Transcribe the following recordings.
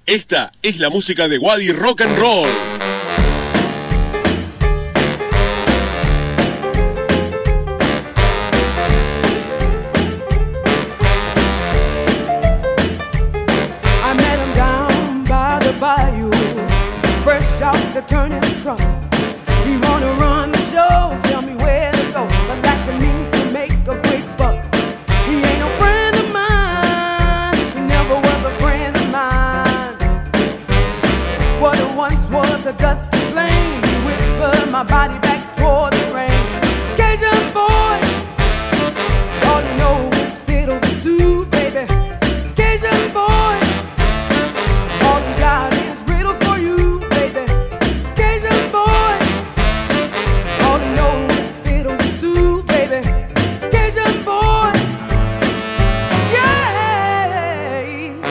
Esta es la música de Wadi Rock and Roll. I met him down by the bayou, fresh out the turning truck. He wanna run the show, tell me where to go, but that means to make a quick buck. He ain't no friend of mine, he never was a friend of mine. What it once was a dusty flame, he whispered my body back toward the rain. Cajun boy, all you know is fiddle stew, baby. Cajun boy, all you got is riddles for you, baby. Cajun boy, all you know is fiddle stew, baby. Cajun boy, yeah.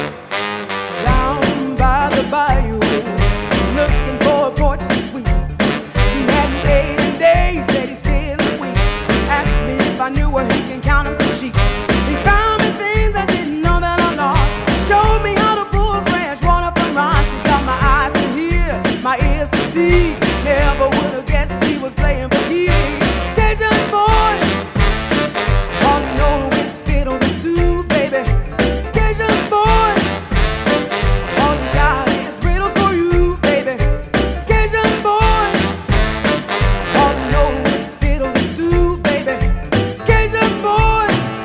Down by the bayou, looking for a porch to sweep. He hadn't paid in days, said he's feeling weak. Asked me if I knew where he can count him some sheep. He found me things I didn't know that I lost. Showed me how to pull a branch, water from rocks. He got my eyes to hear, my ears to see. Never would have guessed he was playing for keys. Cajun boy, all you know is fiddle and stew, baby. Cajun boy, all you got is riddles for you, baby. Cajun boy, all you know is fiddle and stew, baby. Cajun boy,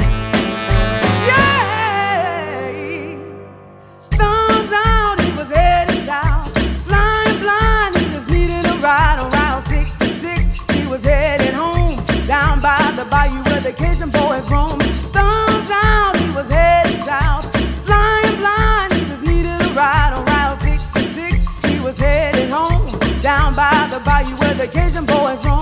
yeah. Thumbs out, he was headed south. Flying blind, he just needed a ride around 66. He was headed home, down by the bayou where the Cajun boys roam. Thumbs out, he was headed south. Flying blind, he just needed a ride around 66. He was headed home, down by the bayou where the Cajun boys roam.